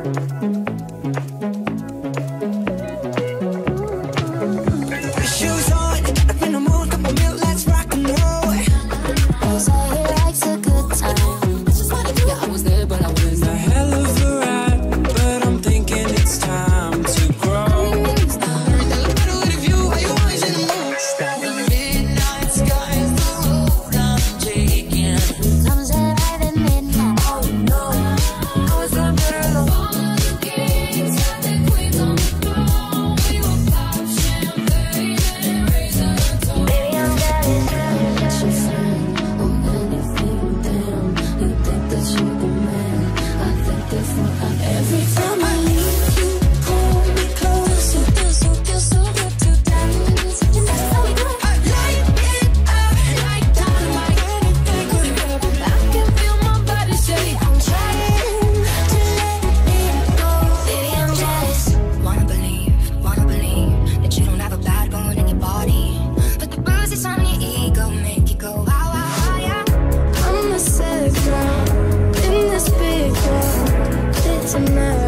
Shoes on, up in the mood, cup of milk, let's rock and roll. He said he likes a good time. Yeah, I was there, but I wasn't. A hell of a ride, but I'm thinking it's time to grow. It's a matter